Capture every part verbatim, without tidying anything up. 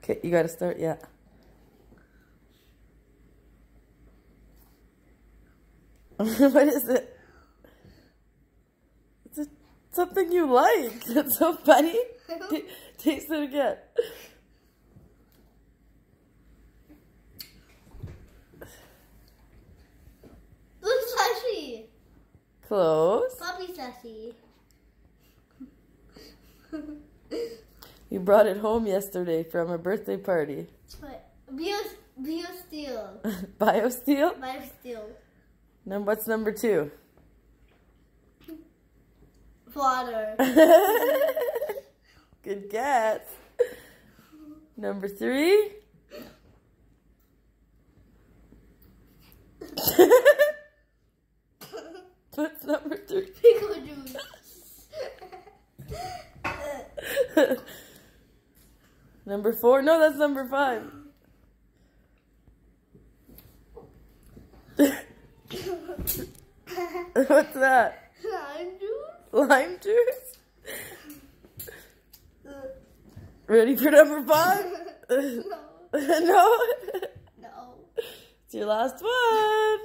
Okay, you gotta start, yeah. What is it? It's a, something you like. That's so funny. T taste it again. Blue slushy. Close. Puppy slushy. You brought it home yesterday from a birthday party. Bio, Bio Steel. BioSteel? Bio Steel. Then what's number two? Water. Good guess. Number three? What's number three? Pickle juice. Number four? No, that's number five. What's that? Lime juice. Lime juice? Ready for number five? No. No? No. It's your last one.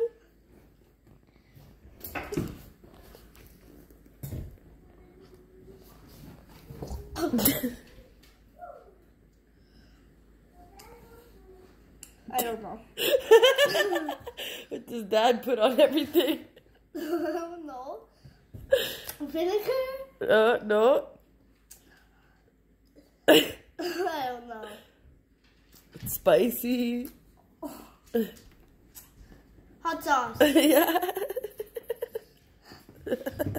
I don't know. What does Dad put on everything? No. Vinegar? Uh, no. I don't know. It's spicy. Hot sauce. Yeah.